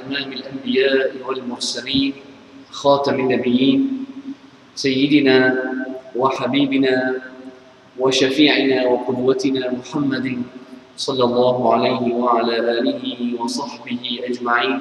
إمام الأنبياء والمرسلين خاتم النبيين سيدنا وحبيبنا وشفيعنا وقدوتنا محمد صلى الله عليه وعلى آله وصحبه أجمعين.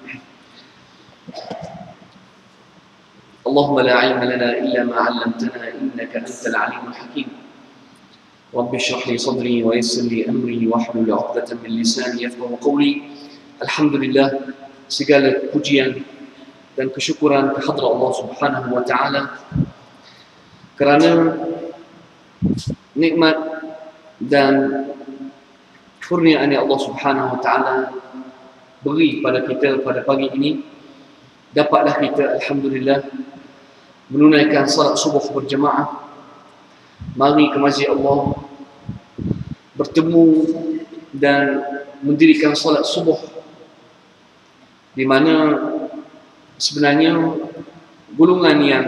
اللهم لا علم لنا إلا ما علمتنا إنك أنت العليم الحكيم. رب اشرح لي صدري ويسر لي أمري واحلل عقدة من لساني يفقهوا قولي. Alhamdulillah, segala pujian dan kesyukuran kehadrat Allah Subhanahu wa taala kerana nikmat dan kurniaan yang Allah Subhanahu wa taala beri pada kita pada pagi ini. Dapatlah kita alhamdulillah menunaikan salat subuh berjemaah. Mari ke masjid Allah bertemu dan mendirikan salat subuh, di mana sebenarnya golongan yang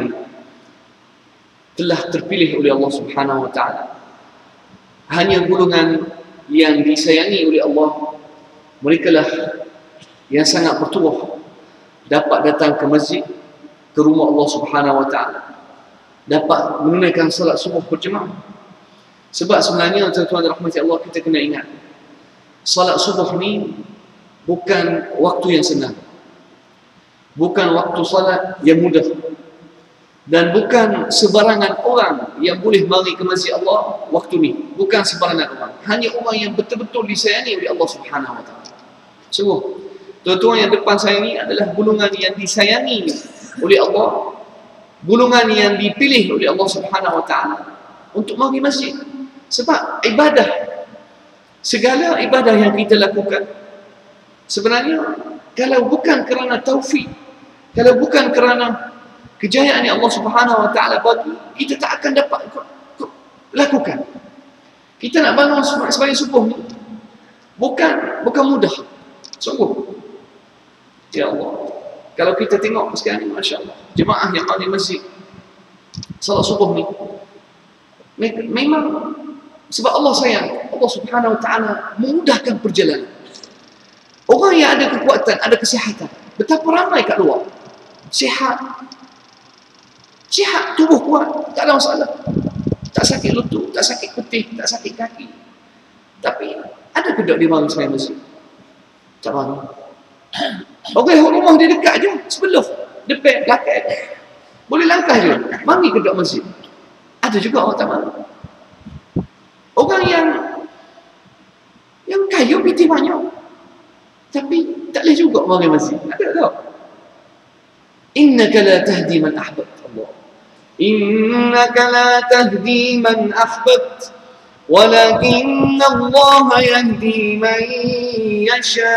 telah terpilih oleh Allah Subhanahu wa taala, hanya golongan yang disayangi oleh Allah, merekalah yang sangat bertuah dapat datang ke masjid, ke rumah Allah Subhanahu wa taala, dapat menunaikan salat subuh berjemaah. Sebab sebenarnya tuan-tuan dan rahmati Allah, kita kena ingat, salat subuh ni bukan waktu yang senang, bukan waktu salat yang mudah, dan bukan sebarangan orang yang boleh mari ke masjid Allah waktu ni. Bukan sebarangan orang, hanya orang yang betul-betul disayangi oleh Allah Subhanahu wa taala. Sungguh, tuan-tuan yang depan saya ni adalah golongan yang disayangi oleh Allah, golongan yang dipilih oleh Allah Subhanahu wa taala untuk mari masjid. Sebab ibadah, segala ibadah yang kita lakukan sebenarnya, kalau bukan kerana taufik, kalau bukan kerana kejayaan yang Allah Subhanahu wa taala bagi, kita tak akan dapat lakukan. Kita nak bangun sembahyang subuh ni bukan mudah. Sungguh. Ya Allah. Kalau kita tengok sekarang ni, masya-Allah, jemaah yang ada di masjid salat subuh ni memang sebab Allah sayang, Allah Subhanahu wa taala memudahkan perjalanan. Orang yang ada kekuatan, ada kesihatan, betapa ramai kat luar, sihat, tubuh kuat, tak ada masalah, tak sakit lutut, tak sakit kutih, tak sakit kaki. Tapi ada ke tak dia mari sembahyang masjid? Tak mari. Okey, rumah dia dekat je, sebelah, depan, belakang, boleh langkah je, mari ke tak masjid? Ada juga orang tak mari. Orang yang kaya piti banyak, tapi tak boleh juga mari masjid. Ada tak? Innaka la tahdi man ahbabt. Allah. Innaka la tahdi man ahbabt, walakinna Allah yahdi man yasha.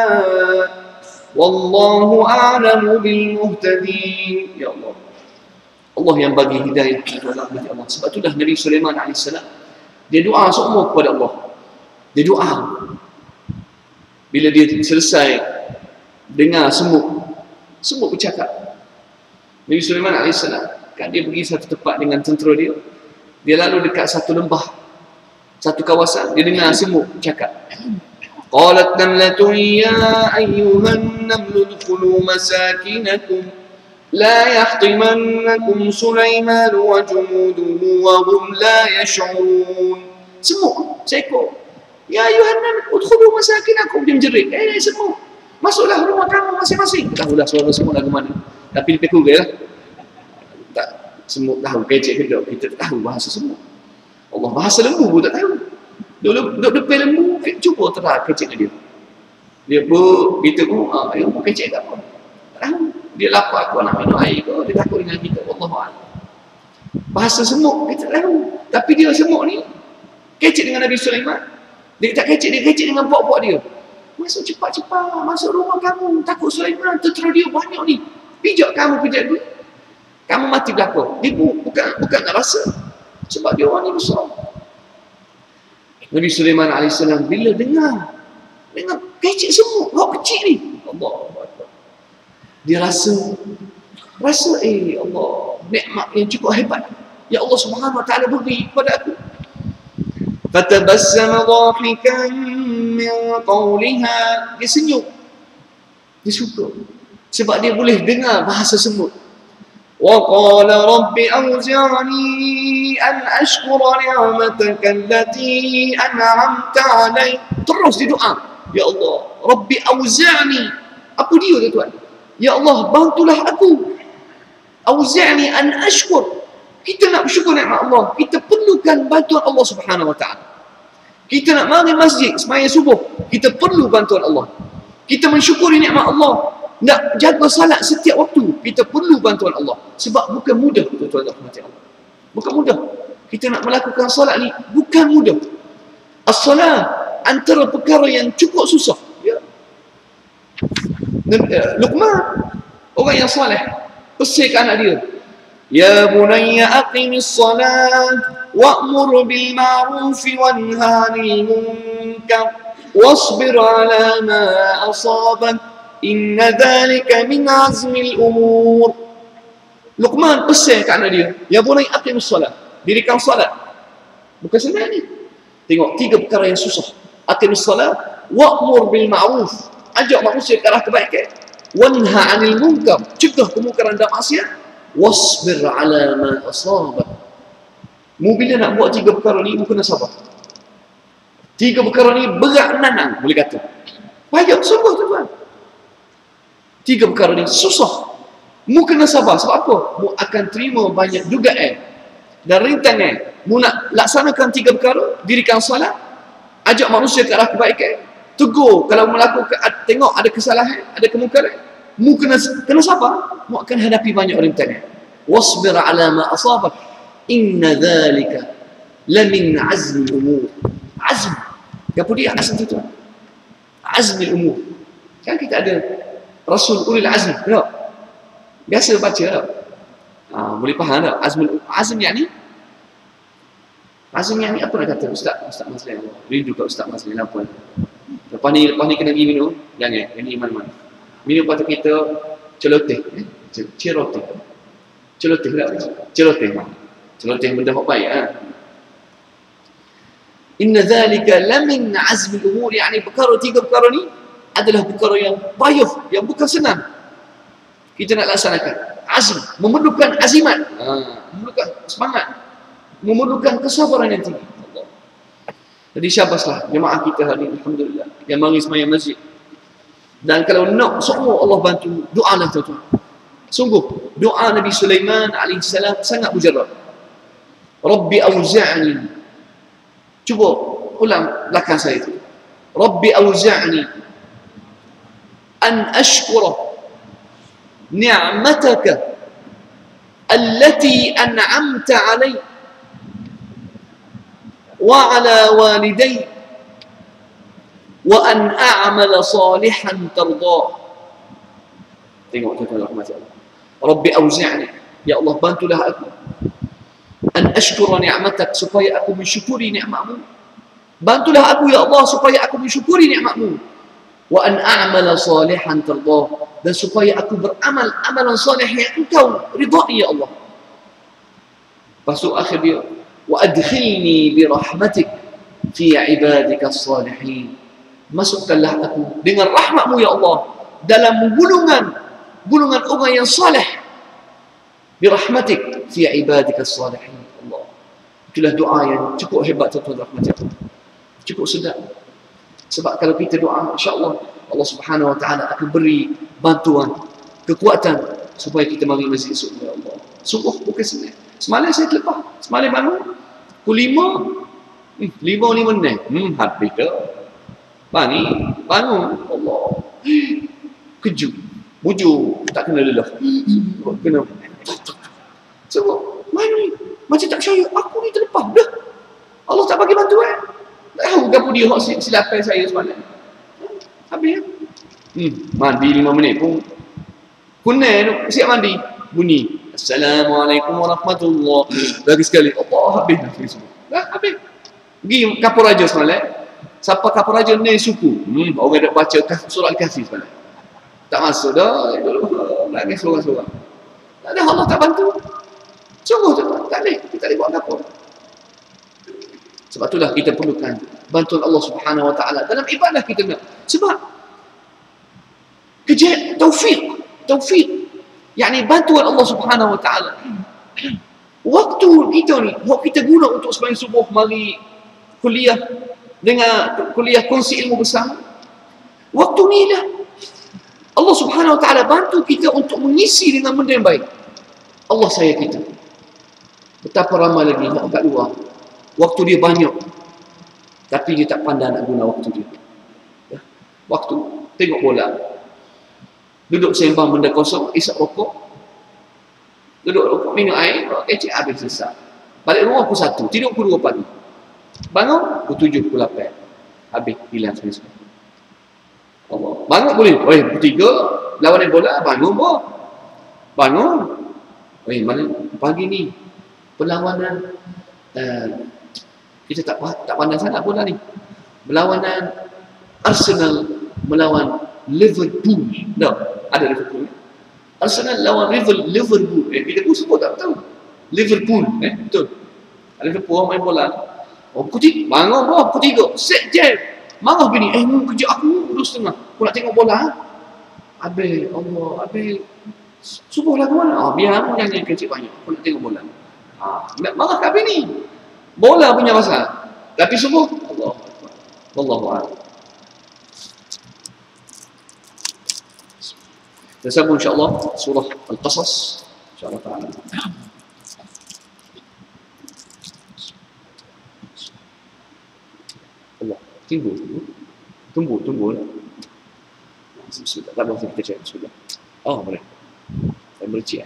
Wallahu a'lamu bil muhtadin. Ya Allah. Allah yang bagi hidayah kepada Allah. Sebab itulah Nabi Sulaiman alaihissalam, dia doa semua kepada Allah. Dia doa. Bila dia selesai dengar semut bercakap, Nabi Sulaiman alaihissalam, kan dia pergi satu tempat dengan tentera dia. Dia lalu dekat satu lembah, satu kawasan, dia dengar semut bercakap. Qalat namlatun ya ayyuhan namlu udkhulu masakinakum la yahtimannakum Sulaiman wa jumuduhu wa hum la yash'urun. Semut seekor, ya ayuhan nam udkhulu masakinakum, dia menjerit, semut, masuklah rumah kamu masing-masing. Tahulah suara semut lagu mana, tapi lebih kurang lah. Tak, semut tahu kecek ke tak, kita tahu bahasa semut. Allah bahasa lembu pun tak tahu. Duduk depan lembu, cuba terang kecek dia. Dia pun, kita pun, lembu kecek tak apa. Tak tahu. Dia lapar aku nak minum air ke, dia takut dengan kita. Wallahu'alam. Bahasa semut kita tak tahu. Tapi dia semut ni kecek dengan Nabi Sulaiman. Dia tak kecek, dia kecek dengan puak-puak dia. Masuk cepat-cepat, masuk rumah kamu. Takut Sulaiman, tentera dia banyak ni. Pijak kamu, pijak dia. Kamu mati belakang. Dia bukan nak rasa. Sebab dia orang ni besar. Nabi Sulaiman alaihissalam bila dengar kecek semut, buat kecil ni, Allah, dia rasa Allah, nikmat yang cukup hebat ya Allah Subhanahu wa taala beri kepada aku. Fatabassama dhahikan min qawliha, dia senyum Dia suka. Sebab dia boleh dengar bahasa semut. وَقَالَ رَبِّ أَوْزِعْنِي أَنْ أَشْكُرَ نِعْمَتَكَ الَّتِي أَنْعَمْتَ عَلَيَّ. Terus dia doa. Ya Allah, Rabbi أَوْزِعْني. Apa dia tuan? Ya Allah, bantulah aku. أَوْزِعْني أَنْ أَشْكُرَ. Kita nak bersyukur nikmat Allah, kita perlukan bantuan Allah Subhanahu Wa Taala. Kita nak mari masjid sembahyang subuh, kita perlu bantuan Allah. Kita mensyukuri nikmat Allah, nak jaga salat setiap waktu, kita perlu bantuan Allah. Sebab bukan mudah, tuan-tuan dan puan-puan Allah. Bukan mudah. Kita nak melakukan salat ni bukan mudah. As-salat antara perkara yang cukup susah. Ya. Luqman, orang yang soleh, pesan ke anak dia, Ya bunayya aqimis salat wa'mur bil ma'ruf wanha 'anil munkar wasbir 'ala ma asabak inna dhalika min 'azmil umur. Luqman pesan kat anak dia, ya bunayya aqimis salat, dirikan salat. Bukan senang ni. Tengok 3 perkara yang susah. Aqimis salat wa'mur bil ma'ruf, ajak manusia ke arah kebaikan, wanha 'anil munkar, cegah kemungkaran dan maksiat, wasbir ala ma asabak. Mu bila nak buat 3 perkara ni, mu kena sabar. 3 perkara ni berat nanang, boleh kata. Payah, sungguh tuan. 3 perkara ni susah. Mu kena sabar. Sebab apa? Mu akan terima banyak dugaan dan rintangan. Mu nak laksanakan 3 perkara, dirikan salat, ajak manusia ke arah kebaikan, tegur kalau melakukan, tengok ada kesalahan, ada kemungkaran, mu kena sabar. Mu akan hadapi banyak rintangan. Wasbir ala ma asabak inna dhalika lamin azmi umur. Azm, apa dia azm tu tuan? Azmi umur. Kan kita ada Rasul Ulil Azm, tak? Biasa baca tak? Boleh faham tak? Azm yang ni apa nak kata? Ustaz Mazlin, rindu kat Ustaz Mazlin apa? Lepas ni kena pergi minum. Jangan, ini iman-iman. Minum patut kita celoteh. Celoteh benda hok baik. Inna dhalika lamin azmi umur. Yani perkara 3 perkara ni adalah perkara yang payah, yang bukan senang kita nak laksanakan. Azm, memerlukan azimat, memerlukan semangat, memerlukan kesabaran yang tinggi. Jadi syabaslah jemaah kita hari ini, alhamdulillah, yang mari sembahyang masjid. Dan kalau nak semua Allah bantu, doalah tuan-tuan. Sungguh doa Nabi Sulaiman alaihissalam sangat mujarrab. Rabbi auzi'ni. Cuba ulang belakang saya itu. Rabbi auzi'ni an ashkura ni'mataka allati an'amta 'alai wa 'ala walidayya wa an a'mala salihan tardah. Tengok tuan-tuan rahmat Allah. Rabbi auzi'ni, ya Allah bantulah aku an ashkura ni'matak, supaya aku mensyukuri nikmatmu. Bantulah aku ya Allah supaya aku mensyukuri nikmatmu. Wa an a'mala salihan tardah, dan supaya aku beramal amalan soleh yang engkau ridai ya Allah. Pasal akhir dia, wa adkhilni bi rahmatik fi ibadika as-salihin. Masukkanlah aku dengan rahmatmu ya Allah dalam gulungan orang yang saleh. Birahmatik fi ibadika as-salihin. Allah. Itulah doa yang cukup hebat tuan-tuan rahmat Allah. Cukup sedap. Sebab kalau kita doa, insya-Allah Allah Subhanahu Wa Taala akan beri bantuan, kekuatan supaya kita mari masjid esok ya Allah. Sungguh bukan senang. Semalam saya terlepas. Semalam bangun pukul 5. 5:06. Habis dah. Bangun. Allah. Kejut. Bujur. Tak kena lelah. Kena. Sebab, mana ni? Macam tak percaya. Aku ni terlepas. Dah. Allah tak bagi bantuan. Tak tahu apa dia silapan saya semalam. Habis. Mandi 5 minit pun. Kunai siap mandi. Bunyi. Assalamualaikum warahmatullahi. Lagi sekali. Allah habis. Dah habis. Pergi kapur raja semalam. Siapa kapur raja ni suku. Orang dah baca surat Al-Kahfi semalam. Tak masuk dah. Lagi seorang-seorang. Tak ada, Allah tak bantu. Sungguh tu. Tak boleh. Kita boleh buat kapur. Sebab itulah kita perlukan bantuan Allah Subhanahu Wa Taala dalam ibadah kita nak. Sebab taufik. Yani bantuan Allah Subhanahu wa taala. Waktu kita ni, waktu kita guna untuk sembahyang subuh, mari kuliah dengan kuliah kongsi ilmu bersama. Waktu ni lah Allah Subhanahu wa taala bantu kita untuk mengisi dengan benda yang baik. Allah sayang kita. Betapa ramai lagi orang kat luar, waktu dia banyak, tapi dia tak pandai nak guna waktu dia. Waktu, tengok bola, duduk sembang benda kosong, isap rokok, duduk rokok, minum air, kecik, habis selesai. Balik rumah pukul 1, tidur pukul 2 pagi. Bangun, pukul 7, pukul 8. Habis, hilang selesai. Allah. Bangun boleh, pukul 3, lawan bola, bangun boh. Bangun. Mana pagi ni, perlawanan, kita tak pandang sangat bola ni. Perlawanan Arsenal melawan Liverpool. Ada Liverpool. Arsenal lawan Liverpool. Kita pun sebut tak tahu. Liverpool, betul. Liverpool orang main bola. Pukul 3, bangun bawah pukul 3. Set jam. Marah bini, kerja aku 2:30. Aku nak tengok bola. Habis, Allah, habis. Subuh lah ke mana? Biar aku jangan kecil banyak. Aku nak tengok bola. Marah kat bini. Bola punya pasal. Tapi subuh, Allah. Wallahu a'lam. Kita sambung insya-Allah surah Al-Qasas insya-Allah taala. Allah, tunggu. Bismillah. Tak boleh kita cek sudah. Oh, boleh. Saya bercik.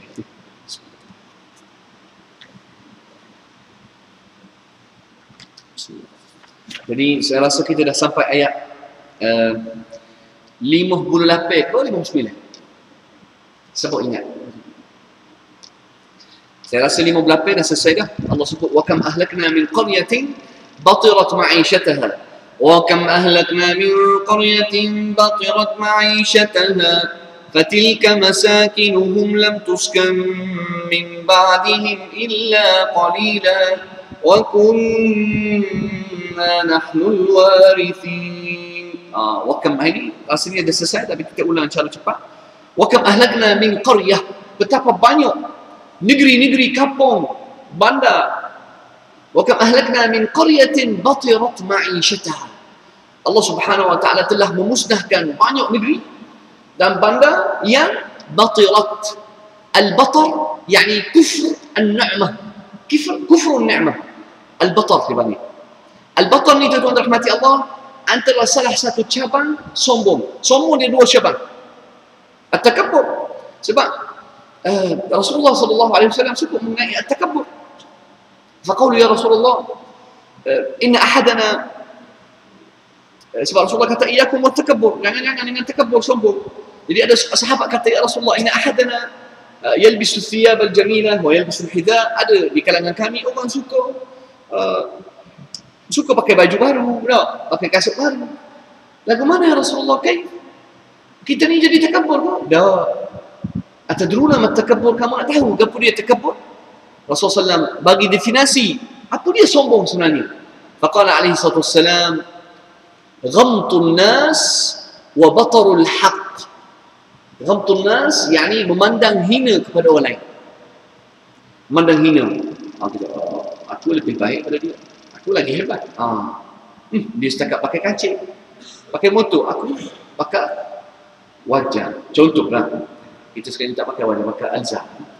Jadi saya rasa kita dah sampai ayat 58 ke 59. Sebut ingat. Saya rasa 58 dah selesai dah. Allah sebut wa kam ahlakna min qaryatin batirat ma'ishataha wa kam ahlakna min qaryatin batirat ma'ishataha fatilka masakinuhum lam tuskan min ba'dihim illa qalila wa kunna nahnul warithin. Wa kam ini rasanya dah selesai, tapi kita ulang cara cepat. Wa kam ahlakna min qaryah, betapa banyak negeri-negeri, kampung, bandar. Wa kam ahlakna min qaryatin batirat ma'ishataha. Allah Subhanahu wa taala telah memusnahkan banyak negeri dan bandar yang batirat. Al-batar yani kufr an-ni'mah. Kufr an-ni'mah. Al-batar dipanggil. Al-batar ni tuan-tuan rahmati Allah, antara salah satu cabang sombong. Sombong dia dua cabang. At-takabbur. Sebab Rasulullah sallallahu alaihi wasallam sebut mengenai at-takabbur. Faqalu ya Rasulullah, inna ahadana, sebab Rasulullah kata iyyakum wat-takabbur, jangan dengan takabbur, sombong. Jadi ada sahabat kata ya Rasulullah, inna ahadana yalbisu thiyab al-jamilah wa yalbisu al-hidha. Ada di kalangan kami orang suka pakai baju baru, pakai kasut baru. Lagu mana ya Rasulullah? Kita ni jadi takabbur ke? Dah. Atadruna ma takabbur, kamu nak tahu apa dia takabbur? Rasulullah SAW bagi definisi apa dia sombong sebenarnya. Faqala alaihi salatu wassalam, ghamtun nas wa batarul haqq. Ghamtun nas yani memandang hina kepada orang lain. Memandang hina. Aku lebih baik daripada dia. Aku lagi hebat. Dia setakat pakai kancing, pakai motor, aku pakai wajah. Contohlah, kita sekarang tak pakai wajah, pakai alzah.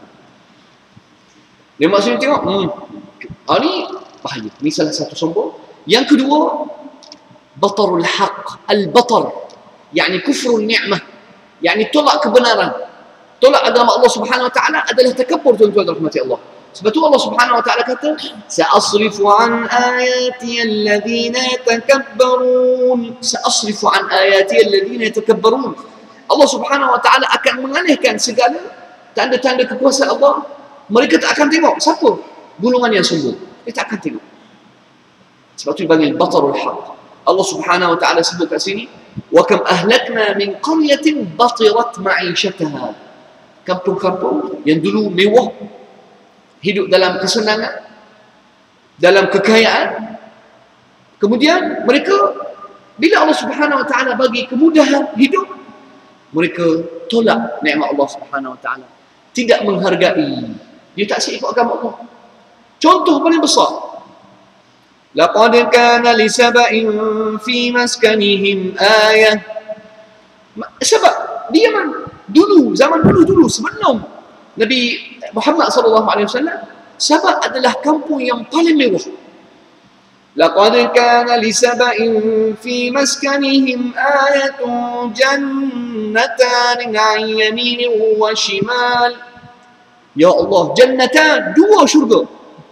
Dia maksudnya tengok, ni bahaya. Ni salah satu sombong. Yang kedua, batarul haq. Al-batar yani kufrun ni'mah, yani tolak kebenaran, tolak agama Allah Subhanahu wa taala adalah takabbur, tuan-tuan rahmati Allah. Sebab tu Allah Subhanahu wa taala kata, sa'asrifu an ayati alladhina yatakabbarun. Sa'asrifu an ayati alladhina yatakabbarun. Allah Subhanahu wa taala akan mengalihkan segala tanda-tanda kekuasaan Allah. Mereka tak akan tengok siapa golongan yang sombong. Dia tak akan tengok. Sebab tu dipanggil batarul haq. Allah Subhanahu wa taala sebut kat sini, wa kam ahlakna min qaryatin batirat ma'ishataha. Kampung-kampung yang dulu mewah, hidup dalam kesenangan, dalam kekayaan. Kemudian mereka, bila Allah Subhanahu wa taala bagi kemudahan hidup, mereka tolak nikmat Allah Subhanahu Wa Taala, tidak menghargai, dia tak ikut agama Allah. Contoh paling besar, laqad kana li sab'in fi maskanihim ayah. Sebab dia dulu, zaman dulu sebelum Nabi Muhammad SAW, Sabah adalah kampung yang paling mewah. Laqad kana li sab'in fi maskanihim ayatun jannatan 'an yaminin wa shimal. Ya Allah, jannatan, dua syurga.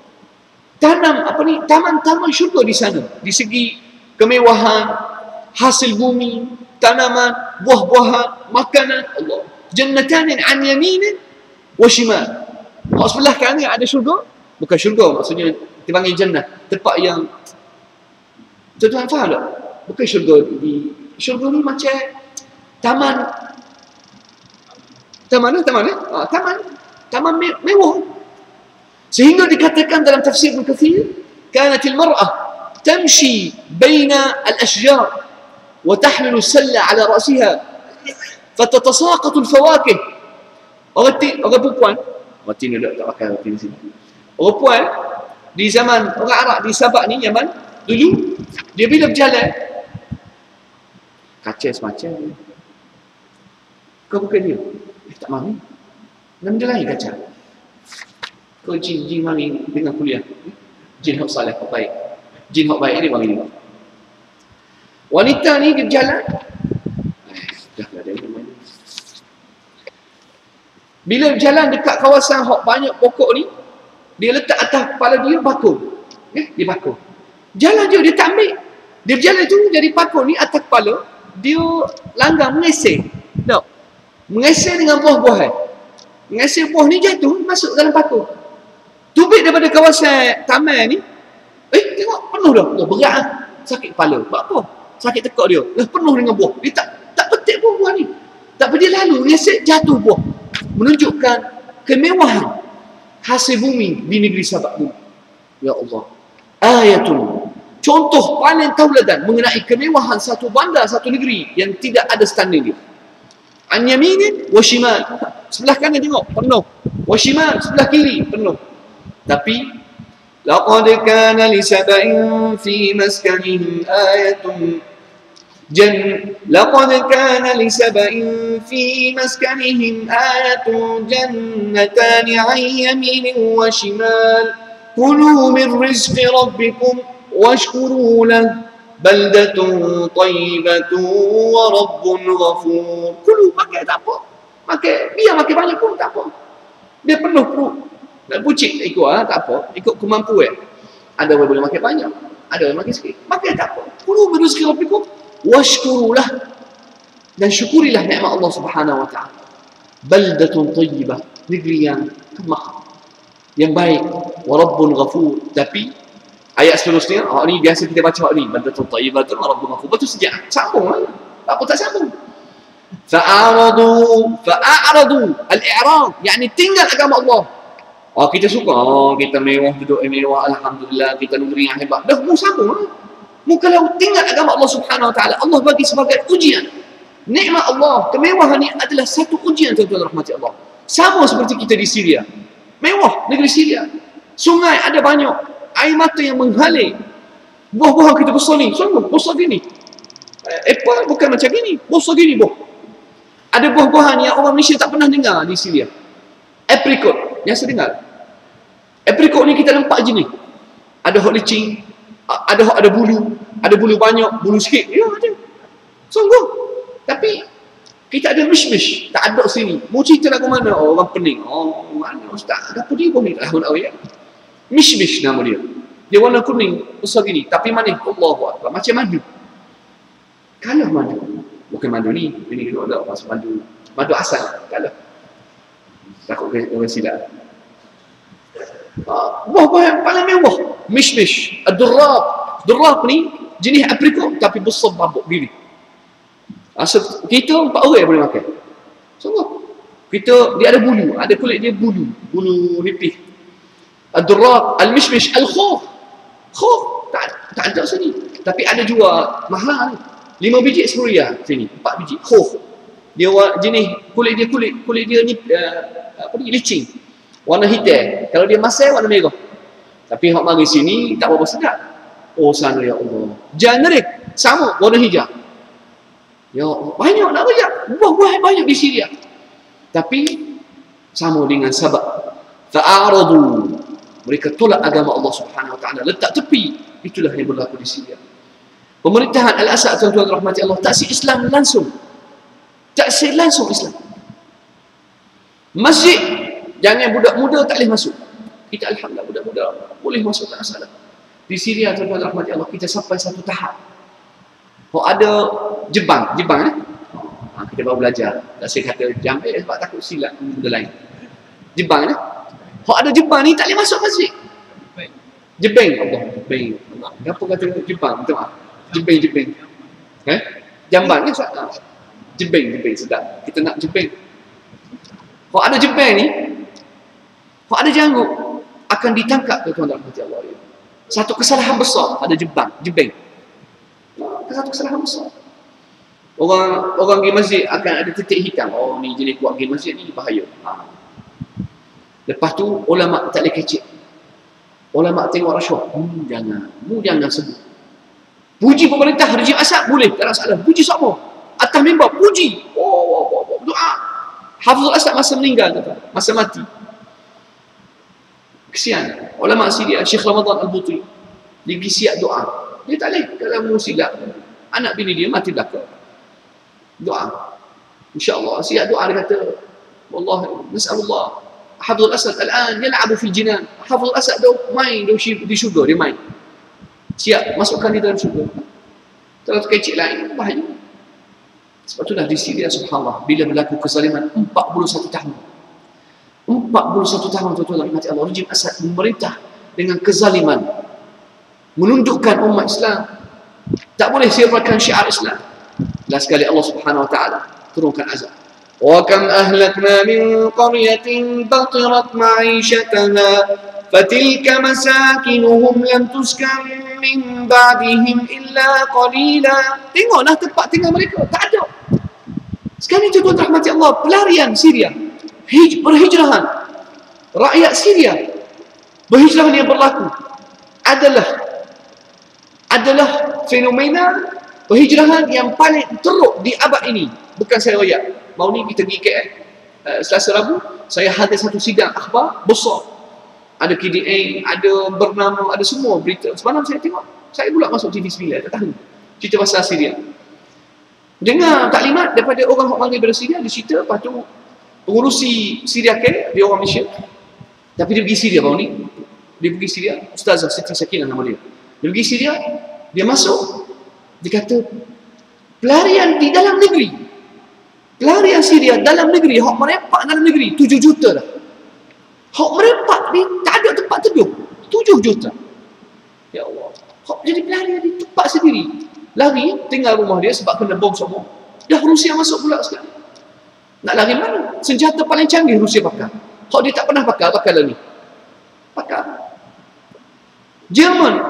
Taman-taman syurga di sana. Di segi kemewahan, hasil bumi, tanaman, buah-buahan, makanan. Allah. Jannatan 'an yaminin wa shimal. Sebelah kanan ada syurga. Bukan syurga, maksudnya dipanggil jannah. Tempat yang tuan-tuan faham tak? Bukan syurga ni macam taman mewah. Sehingga dikatakan dalam tafsir Ibn Kathir, kanatil mar'ah tamshi baina al-ashjar wa tahmilu salla ala ra'siha fatatasaqatu al-fawakih. Orang perempuan, roti ni tak pakai roti di sini. Orang perempuan di zaman orang Arab di Sabah ni, Yaman dulu, dia bila berjalan kaca semacam ni. Kau bukan dia? Tak mahu. Dan dia lain kaca. Kau jin mari dengan kuliah. Jin hak saleh, hak baik. Jin hak baik ni mari ni. Wanita ni dia berjalan. Dah ada yang main. Bila berjalan dekat kawasan hak banyak pokok ni, dia letak atas kepala dia bakul. Dia bakul. Jalan je, dia tak ambil. Dia berjalan tu jadi pakul ni atas kepala, dia langgar mengeser. Tak? Mengeser dengan buah-buahan. Mengeser buah ni jatuh, masuk dalam pakul. Tubik daripada kawasan taman ni, tengok penuh dah. Berat lah. Sakit kepala. Buat apa? Sakit tekak dia. Penuh dengan buah. Dia tak petik buah-buah ni. Tak apa, dia lalu mengeser, jatuh buah. Menunjukkan kemewahan hasil bumi di negeri Sabak ni. Ya Allah. Ayatun, contoh paling tauladan mengenai kemewahan satu bandar, satu negeri yang tidak ada standar dia. An yaminin wa shimal. Sebelah kanan tengok penuh. Wa shimal, sebelah kiri penuh. Tapi laqad kana li sab'in fi maskanihim ayatun laqad kana li sab'in fi maskanihim ayatun jannatan 'an yaminin wa shimal. Kulu min rizqi rabbikum washkuru lahu baldatun tayyibatun wa rabbun ghafur. Kulu, makan tak apa. Biar makan banyak pun tak apa. Dia penuh perut. Nak bucik ikut tak apa. Ikut kemampuan. Ada orang boleh makan banyak, ada orang makan sikit. Makan tak apa. Kulu min rizqi rabbikum washkuru lahu, dan syukurilah nikmat Allah Subhanahu Wa Taala. Baldatun tayyibah, negeri yang kemah, yang baik. Wa rabbun ghafur. Tapi ayat seterusnya, ni biasa kita baca ni, baldatun tayyibatun wa rabbun ghafur. Betul sejak sambung lah. Tak apa, tak sambung. Fa'aradu al-i'rad, yakni tinggal agama Allah. Kita suka, kita mewah, duduk mewah, alhamdulillah, kita negeri yang hebat. Dah mu sambung lah. Mu kalau tinggal agama Allah Subhanahu Wa Taala, Allah bagi sebagai ujian. Nikmat Allah, kemewahan ni adalah satu ujian, tuan-tuan rahmati Allah. Sama seperti kita di Syria. Mewah negeri Syria. Sungai ada banyak, air mata yang mengalir. Buah-buahan kita besar ni, sungguh besar gini. Apple bukan macam gini, besar gini buah. Ada buah-buahan yang orang Malaysia tak pernah dengar di Syria. Apricot, yang saya dengar. Apricot ni kita nampak jenis. Ada hot licin, ada bulu banyak, bulu sikit. Ya ada. Sungguh. Tapi kita ada mish-mish, tak ada sini. Mau cerita lagu mana? Orang pening. Mana ustaz? Ada apa dia pun ni? Mish-mish nama dia. Dia warna kuning, besar gini. Tapi manis. Allahu Akbar. Macam madu. Kalah madu. Bukan madu ni. Ini kita ada pasal madu. Madu asal. Kalah. Takut orang silap. Buah-buah yang paling mewah. Mish-mish. Ad-durrab. Durrab ni jenis aprikot tapi besar babuk gini. Kita 4 orang boleh makan. Sungguh. Dia ada bulu, ada kulit dia bulu nipis. Ad-durrab, al-mishmish, al-khuf. Khuf tak ada sini. Tapi ada juga mahal. 5 biji RM10 sini, 4 biji khuf. Dia jenis kulit dia ni apa ni, licin. Warna hitam. Kalau dia masai warna merah. Tapi hak mari sini tak berapa sedap. Oh sana ya Allah. Generik sama warna hijau. Ya Allah, banyak nak rejak. Buah-buah banyak di Syria. Tapi sama dengan sabab fa'aradu, mereka tolak agama Allah Subhanahu wa taala, letak tepi. Itulah yang berlaku di Syria. Pemerintahan Al-Assad, tuan-tuan rahmati Allah, taksir Islam langsung. Taksir langsung Islam. Masjid, jangan budak muda tak boleh masuk. Kita alhamdulillah budak muda boleh masuk, tak masalah. Di Syria, tuan-tuan rahmati Allah, kita sampai satu tahap. Oh ada jebang kita baru belajar. Tak saya kata jam sebab takut silap benda lain. Jebang kalau ada jebang ni tak boleh masuk masjid. Jebeng Allah. Jebeng. Apa kata jebang? Minta maaf. Jebeng. Jamban ni Ustaz. Jebeng sedap. Kita nak jebeng. Kalau ada jebeng ni, kalau ada janggut akan ditangkap tuan-tuan dan puan-puan Allah. Satu kesalahan besar ada jebeng. Satu kesalahan besar. Orang pergi masjid akan ada titik hitam. Oh ni jenis kuat pergi masjid ni bahaya. Lepas tu ulama tak boleh kecek. Ulama tengok rasuah. Jangan sebut. Puji pemerintah rejim Assad boleh, tak ada masalah. Puji siapa? Atas mimbar puji. Doa. Hafizul Assad masa meninggal kata, masa mati. Kesian. Ulama Syria Syekh Ramadan Al-Buti dia pergi siap doa. Dia tak boleh kalau silap. Anak bini dia mati belakang. Doa. InsyaAllah siap doa dia kata, Wallah, nas'alullah. Hafizul Assad al-an yal'abu fil jinan. Hafizul Assad dia main di syurga, dia main. Siap masukkan dia dalam syurga. Kalau terkecil lain bahaya. Sebab itulah di Syria subhanallah bila berlaku kezaliman 41 tahun. 41 tahun tuan-tuan dan Allah rejim Assad memerintah dengan kezaliman. Menundukkan umat Islam. Tak boleh siarkan syiar Islam. Last sekali Allah Subhanahu wa taala turunkan azab. Wa kam ahlakna min qaryatin batirat ma'ishataha fatilka masakinuhum lam tuskan min ba'dihim illa qalila. Tengoklah tempat tinggal mereka tak ada. Sekarang ni tuan-tuan rahmati Allah, pelarian Syria, perhijrahan rakyat Syria, perhijrahan yang berlaku adalah fenomena perhijrahan yang paling teruk di abad ini. Bukan saya royak. Mau ni kita pergi KL Selasa Rabu, saya hadir satu sidang akhbar besar. Ada KDA, ada bernama, ada semua berita. Semalam saya tengok, saya pula masuk TV 9, tak tahu cerita pasal Syria. Dengar taklimat daripada orang yang panggil dari Syria, dia cerita, lepas tu pengurusi Syria KL, dia orang Malaysia. Tapi dia pergi Syria baru ni. Dia pergi Syria, Ustazah Siti Sakinah nama dia. Dia pergi Syria, dia masuk, dia kata pelarian di dalam negeri, pelarian Syria dalam negeri, hak merempak dalam negeri 7 juta dah. Hak merempak ni tak ada tempat teduh 7 juta. Ya Allah, hak jadi pelarian di tempat sendiri, lari tinggal rumah dia sebab kena bom semua. Dah Rusia masuk pula sekali. Nak lari mana? Senjata paling canggih Rusia pakai. Hak dia tak pernah pakai lah ni. Pakai. Jerman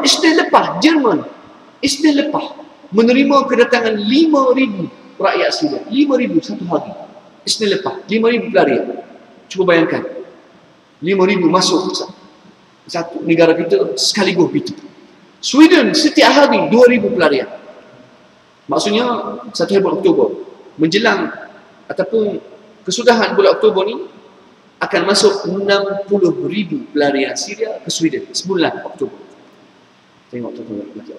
Isnin lepas menerima kedatangan 5,000 rakyat Syria. 5,000 satu hari. Isnin lepas 5,000 pelarian. Cuba bayangkan 5,000 masuk satu negara kita sekaligus begitu. Sweden setiap hari 2,000 pelarian. Maksudnya 1 bulan Oktober menjelang ataupun kesudahan bulan Oktober ni akan masuk 60,000 pelarian Syria ke Sweden sebulan Oktober. Tengok tuan-tuan.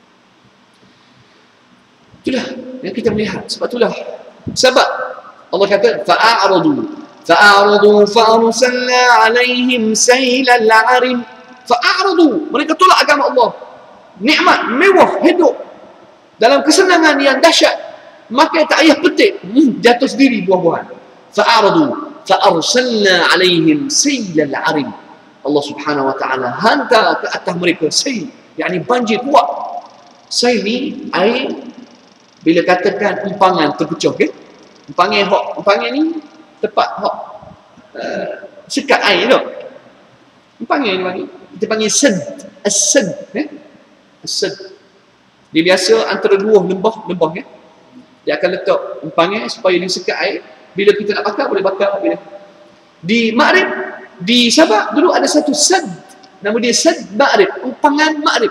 Itulah yang kita melihat. Sebab itulah sebab Allah kata fa'aradu fa'arsalna 'alaihim sailal 'arim. Fa'aradu, mereka tolak agama Allah. Nikmat mewah hidup dalam kesenangan yang dahsyat, maka tak payah petik, jatuh sendiri buah-buahan. Fa'aradu fa'arsalna 'alaihim sailal 'arim. Allah Subhanahu wa taala hantar ke atas mereka sail, yakni banjir kuat. Sail ni air bila katakan empangan terpecah, okay? Empangan ni tepat hok sekat air tu. Empangan ni bagi kita panggil sed. Sed. Dia biasa antara dua lembah Dia akan letak empangnya supaya dia sekat air. Bila kita nak bakar, boleh bakar. Bila. Di Maghrib, di Sabah, dulu ada satu sad. Nama dia sad Maghrib. Empangan Maghrib.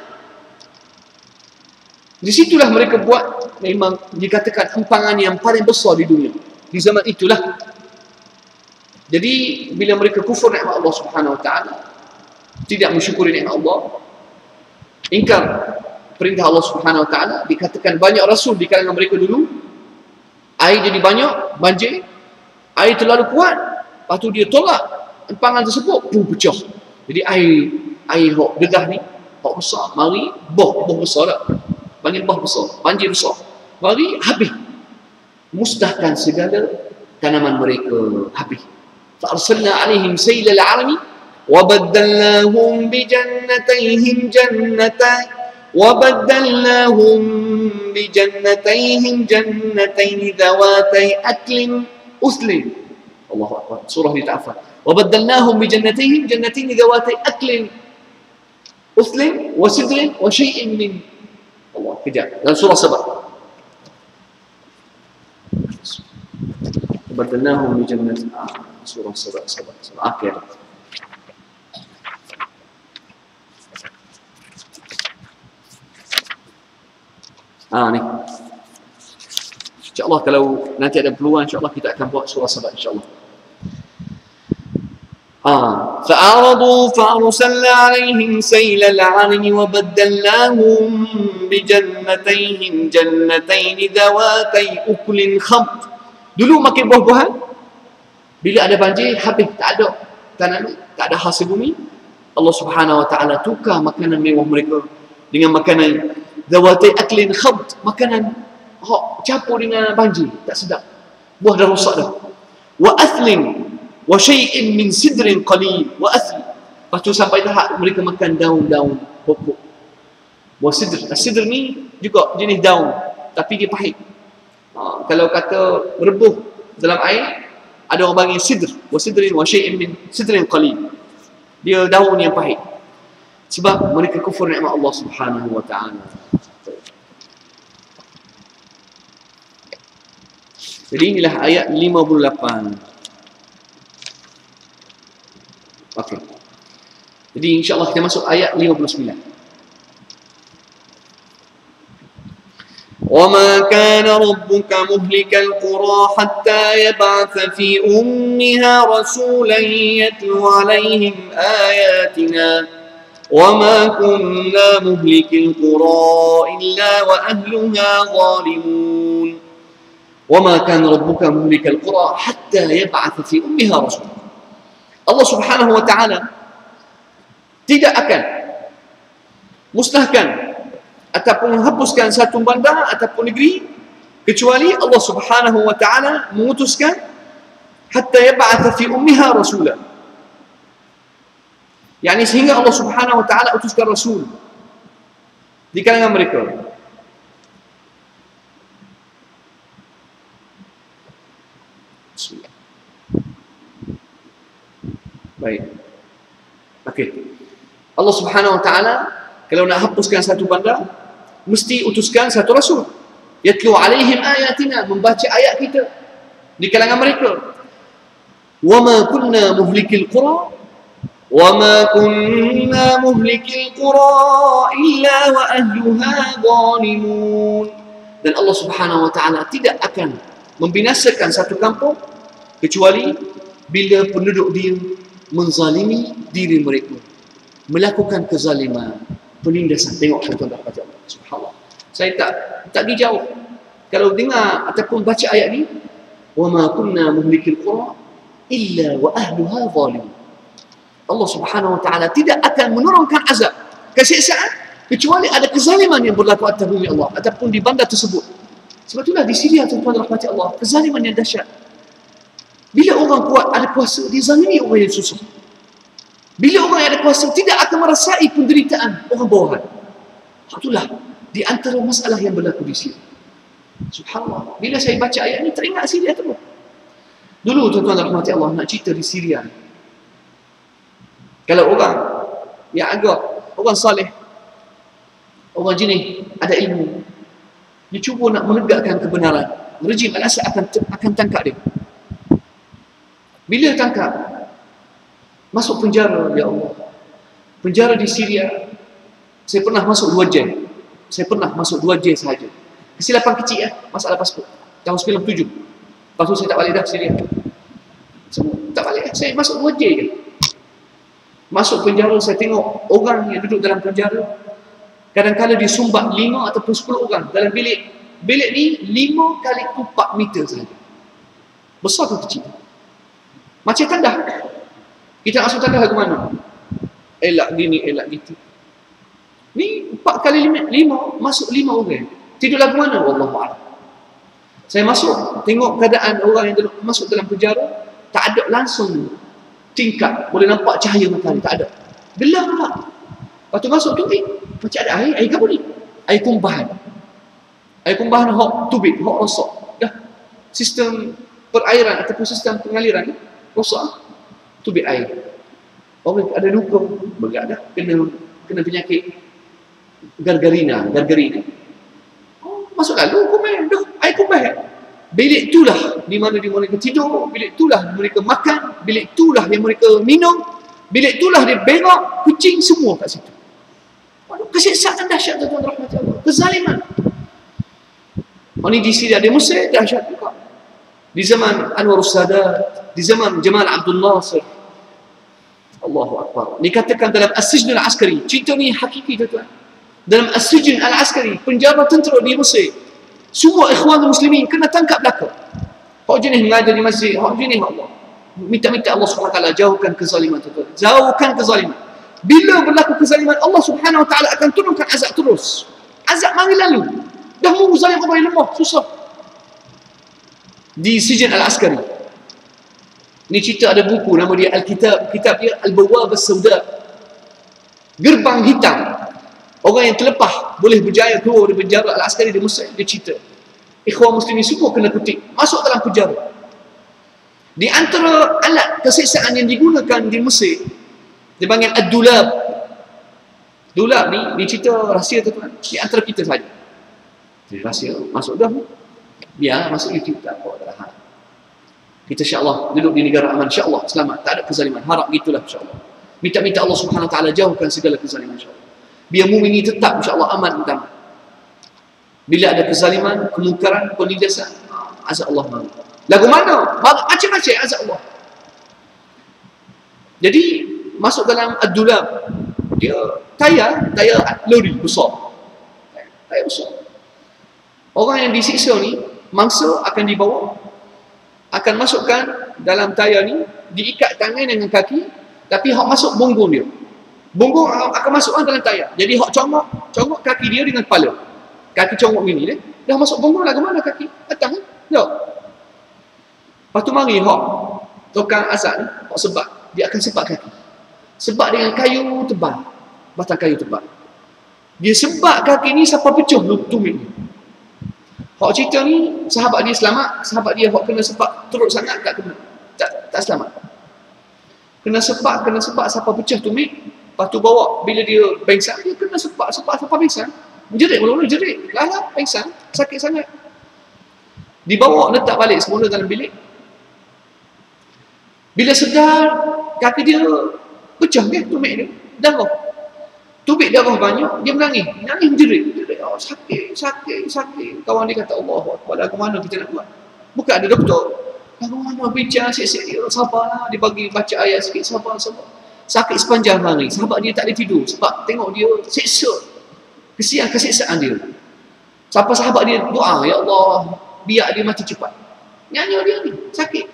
Di situlah mereka buat, memang dikatakan empangan yang paling besar di dunia. Di zaman itulah. Jadi, bila mereka kufur nikmat Allah Subhanahu Wa Taala, tidak mensyukuri nikmat Allah, ingkar perintah Allah Subhanahu Wa Taala, dikatakan banyak rasul di kalangan mereka dulu, air jadi banyak, banjir, air terlalu kuat, lepas tu dia tolak empangan tersebut, pecah. Jadi air hok dedah ni, hok besar, mari boh besar tak? Panggil bah besar, banjir besar. Mari habis. Musnahkan segala tanaman mereka, habis. Fa'arsalna 'alaihim saylal 'arami wa baddalnahum bi jannatayhim jannatayn dhawatay aklin uslin. Allahu akbar. Surah ni tak hafal. Wa baddalnahum bi jannatayn dhawatay aklin uslin wa sidrin wa shay'in min Allah. Kejap. Dalam surah Sabah. Baddalnahum bi jannatayn. Surah Sabah. Akhir. Ni. InsyaAllah kalau nanti ada peluang, insyaAllah kita akan buat surah Sabah, insyaAllah. فأعرضوا فأرسلنا عليهم سيل العرم وبدلناهم بجنتين ذواتي أكل خمط. Dulu makin buah-buahan, bila ada banjir, habis, tak ada tanah, tak ada hasil bumi, Allah Subhanahu Wa Taala tukar makanan mewah mereka dengan makanan zawatay aklin khabt, makanan campur dengan banjir, tak sedap, buah dah rosak dah. Wa athlin wa syai'in min sidrin qalil, wa athl, lepas tu sampai tahap mereka makan daun-daun pokok. Wa sidr, sidr ni juga jenis daun tapi dia pahit. Kalau kata merebuh dalam air, ada orang panggil sidr, wa sidrin wa syai'in min sidrin qalil, dia daun yang pahit. Sebab mereka kufur nikmat Allah Subhanahu Wa Taala. Jadi inilah ayat 58. Okey. Jadi insya-Allah kita masuk ayat 59. وَمَا كَانَ رَبُّكَ مُهْلِكَ الْقُرَى حَتَّى يَبْعَثَ فِي أُمِّهَا رَسُولًا يَتْلُو عَلَيْهِمْ آيَاتِنَا وَمَا كُنَّا مُهْلِكِ الْقُرَى إِلَّا وَأَهْلُهَا ظَالِمُونَ وَمَا كَانَ رَبُّكَ مُهْلِكَ الْقُرَى حَتَّى يَبْعَثَ فِي أُمِّهَا رَسُولًا. Allah Subhanahu Wa Taala tidak akan musnahkan ataupun menghapuskan satu bandar ataupun negeri kecuali Allah Subhanahu Wa Taala memutuskan hatta yab'atha fi ummiha rasula, yakni sehingga Allah Subhanahu Wa Taala utuskan rasul di kalangan mereka. Bismillah. Baik. Okey. Allah Subhanahu Wa Taala kalau nak hapuskan satu bandar, mesti utuskan satu rasul. Yatlu alaihim ayatina, membaca ayat kita di kalangan mereka. Wama kunna muhlikil qura wama kunna muhlikil qura illa wa ahluha zalimun. Dan Allah Subhanahu Wa Taala tidak akan membinasakan satu kampung kecuali bila penduduk dia menzalimi diri mereka, melakukan kezaliman, penindasan. Tengok tuan-tuan baca Allah. Subhanallah. Saya tak pergi jauh. Kalau dengar ataupun baca ayat ni, wa ma kunna muhlikil qura illa wa ahluha zalimun. Allah Subhanahu Wa Taala tidak akan menurunkan azab, kesiksaan, kecuali ada kezaliman yang berlaku atas bumi Allah ataupun di bandar tersebut. Sebab itulah di Syria, tuan-tuan rahmati Allah, kezaliman yang dahsyat. Bila orang kuat ada kuasa, dia zalimi orang yang susah. Bila orang yang ada kuasa tidak akan merasai penderitaan orang bawahan. Itulah di antara masalah yang berlaku di Syria. Subhanallah. Bila saya baca ayat ini, teringat Syria terus. Dulu tuan-tuan rahmati Allah, nak cerita di Syria, kalau orang yang agak, orang saleh, orang jenis, ada ilmu, dia cuba nak menegakkan kebenaran, rejim Al-Assad akan tangkap dia. Bila tangkap, masuk penjara, ya Allah. Penjara di Syria, saya pernah masuk 2 jam. Saya pernah masuk 2 jam sahaja. Kesilapan kecil masalah pasport. Tahun 97. Lepas tu saya tak balik dah Syria. Semua tak balik. Saya masuk 2 jam je. Masuk penjara, saya tengok orang yang duduk dalam penjara, kadang-kadang dia sumbat 5 ataupun 10 orang dalam bilik. Bilik ni 5 kali 4 meter sahaja. Besar ke kecil? Macam tandah. Kita nak masuk tandah ke mana? Elak gini, elak gitu. Ni 4 kali 5, masuk 5 orang. Tidur lagu mana? Wallahu'alam. Saya masuk, tengok keadaan orang yang masuk dalam penjara, tak ada langsung tingkat, boleh nampak cahaya matahari, tak ada. Gelap pula. Lepas tu masuk tu, macam ada air apa ni? Air kumbahan. Air kumbahan hok tubik, hok rosak. Dah, sistem perairan ataupun sistem pengaliran rosak, tubik air. Orang ada luka, bergerak dah, kena penyakit gargarina. Oh, masuk lalu, kumbahan, dah, air kumbahan. Bilik itulah di mana mereka tidur, bilik itulah mereka makan, bilik itulah yang mereka minum, bilik itulah dia berak, kucing semua kat situ. Waduh, kesiksaan dahsyat tuan-tuan rahmati Allah. Kezaliman. Ini di Syria, di Mesir dahsyat juga. Di zaman Anwar Sadat, di zaman Jamal Abdul Nasir. Allahu Akbar. Dikatakan dalam As-Sijn Al-Askari, cerita ni hakiki tuan-tuan. Dalam As-Sijn Al-Askari, penjara tentera di Mesir, semua ikhwan muslimin kena tangkap belaka. Hak jenis mengajar di masjid, hak jenis Allah. Minta-minta Allah SWT jauhkan kezaliman tuan-tuan. Jauhkan kezaliman. Bila berlaku kezaliman, Allah Subhanahu Wa Taala akan turunkan azab terus. Azab mari lalu. Dah munggu zalim orang yang lemah, susah. Di Sijn Al-Askari. Ni cerita, ada buku nama dia Al-Kitab, kitab dia Al-Bawwab As-Sauda. Gerbang hitam. Orang yang terlepas boleh berjaya keluar dari penjara Al-Askari di Mesir, dia cerita. Ikhwan muslimin semua kena kutik, masuk dalam penjara. Di antara alat kesiksaan yang digunakan di Mesir, dia panggil Ad-Dulab. Dulab ni cerita rahsia tuan-tuan, di antara kita saja. Jadi rahsia, masuk dah. Biar masuk YouTube, tak apa, tak ada hal. Kita insya-Allah duduk di negara aman, insya-Allah selamat, tak ada kezaliman. Harap gitulah insya-Allah. Minta-minta Allah Subhanahu Wa Taala jauhkan segala kezaliman insya-Allah. Biar mukmin ini tetap insya-Allah aman dan damai. Bila ada kezaliman, kemungkaran, penindasan, azab Allah mahu. Lagu mana? Macam-macam azab Allah. Jadi masuk dalam Ad-Dulab, dia tayar lori besar. Tayar besar. Orang yang disiksa ni, mangsa akan dibawa, akan masukkan dalam tayar ni, diikat tangan dengan kaki, tapi hak masuk bonggong dia. Bonggong akan masukkan dalam tayar. Jadi hak congok kaki dia dengan kepala. Kaki congok gini dia. Dah masuk bonggong lah, ke mana kaki? Atas kan? Jauh. Lepas tu mari hak tukang asal ni, hak sebab. Dia akan sebat kaki. Sebat dengan kayu tebal. Batang kayu tebal. Dia sebat kaki ni sampai pecah tumit ni. Hak cerita ni, sahabat dia selamat. Sahabat dia hak kena sebat teruk sangat, tak kena. Tak selamat. Kena sebat sampai pecah tumit. Lepas tu bawa, bila dia pengsan, dia kena sepak sampai pengsan. Jerit mula-mula, jerit. Lala, pengsan, sakit sangat. Dibawa, letak balik semula dalam bilik. Bila sedar, kaki dia pecah ke, tumit dia. Darah. Tubik darah banyak, dia menangis. Menangis jerit. Oh, sakit. Kawan dia kata, Allah Akbar, lagu mana kita nak buat? Bukan ada doktor. Lagu mana bincang, siap-siap dia, sabarlah. Dia bagi baca ayat sikit, sabar. Sakit sepanjang hari. Sahabat dia tak boleh tidur sebab tengok dia siksa. Kesian kesiksaan dia. Sampai sahabat dia doa, ya Allah, biar dia mati cepat. Nyanyi dia ni, sakit.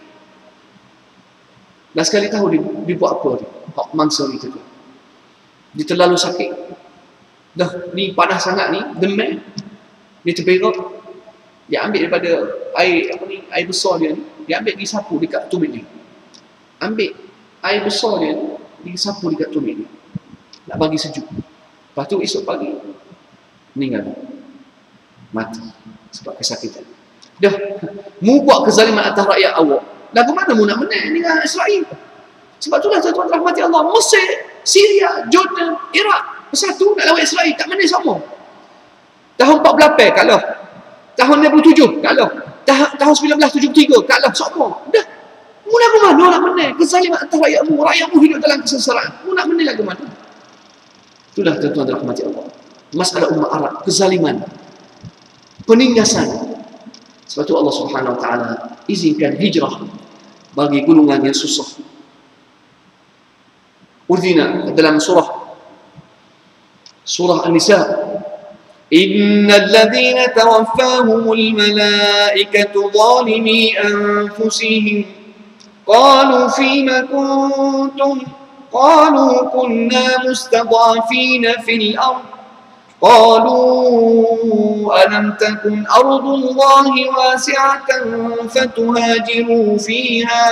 Dan sekali tahu dia buat apa dia. Hak mangsa ni tu. Dia terlalu sakit. Dah ni panas sangat ni, demam. Dia terberak. Dia ambil daripada air besar dia ni, dia ambil disapu dekat tumit dia. Ambil air besar dia ni, disapu dekat tumit dia. Nak bagi sejuk. Lepas tu esok pagi meninggal. Mati sebab kesakitan. Dah, mu buat kezaliman atas rakyat awak. Lagu mana mu nak menang dengan Israel? Sebab itulah tuan-tuan rahmati Allah, Mesir, Syria, Jordan, Iraq bersatu nak lawan Israel, tak menang sama. Tahun 48 kalah. Tahun 67 kalah. tahun 1973 kalah semua. Dah. Mu nak ke mana nak menang? Kezaliman atas rakyatmu. Rakyatmu hidup dalam kesengsaraan. Mu nak menang ke mana? Itulah tuan-tuan dan rahmati Allah. Masalah umat Arab, kezaliman, penindasan. Sebab itu Allah Subhanahu Wa Taala izinkan hijrah bagi golongan yang susah. Udzina dalam surah An-Nisa, Innal ladzina tawaffahumul malaikatu zalimi anfusihim qalu fima kuntum qalu kunna mustad'afina fil ard قالوا ألم تكن أرض الله واسعة فتهاجروا فيها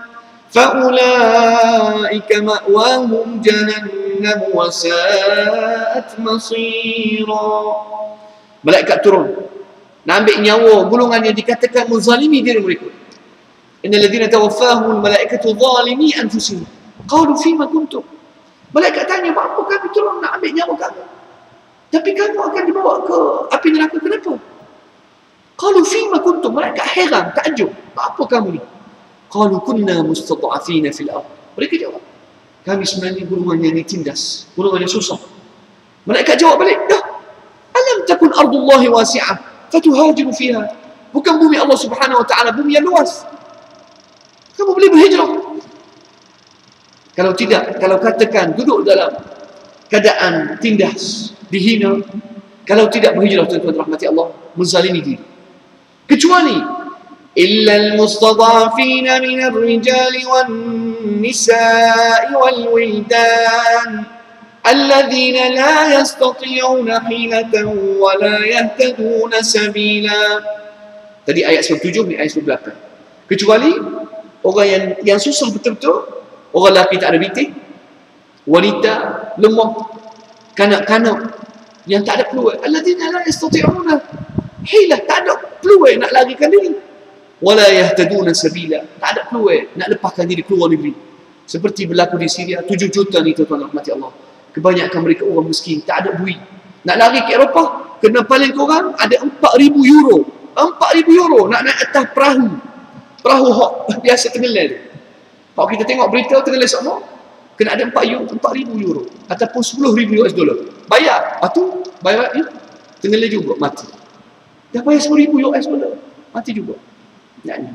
فأولئك مأواهم جهنم وساءت مصيرا. Malaikat turun nak ambil nyawa golongan yang dikatakan menzalimi diri mereka. Innal ladzina tawaffahumul malaikatu zalimi anfusihim qalu fima kuntum. Malaikat tanya, apa kami turun nak ambil nyawa kamu? Tapi kamu akan dibawa ke api neraka, kenapa? Qalu fima kuntum. Mereka heran, takjub. Apa kamu ni? Qalu kunna mustad'afina fil ard. Mereka jawab, kami sebenarnya golongan yang ditindas, golongan yang susah. Mereka jawab balik, dah. Alam takun ardullahi wasi'ah fatuhajiru fiha. Bukan bumi Allah Subhanahu Wa Taala bumi yang luas. Kamu boleh berhijrah. Kalau tidak, kalau katakan duduk dalam keadaan tindas, dihina, kalau tidak berhijrah, tuan-tuan rahmati Allah, menzalimi diri. Kecuali illal mustadhafina minar rijali wan nisa'i wal wildan alladhina la yastati'una hilatan wa la yahtaduna sabila. Tadi ayat 97 ni ayat 98. Kecuali orang yang susah betul-betul, orang lelaki tak ada bintik, wanita lemah, kanak-kanak yang tak ada peluang, alladzina la yastati'una hilah, tak ada peluang nak larikan diri, wala yahtaduna sabila, tak ada peluang nak lepaskan diri keluar negeri. Seperti berlaku di Syria, 7 juta ni tuan-tuan rahmati Allah. Kebanyakan mereka orang miskin, tak ada duit. Nak lari ke Eropah, kena paling kurang ada 4,000 euro. 4,000 euro nak naik atas perahu hok biasa tenggelam tu. Kalau kita tengok berita tenggelam semua, kena ada 4,000 euro ataupun 10,000 US dollar. Bayar. Lepas tu, bayar ya, tenggelam juga, mati. Dah bayar 10,000 US dollar, mati juga. Yani.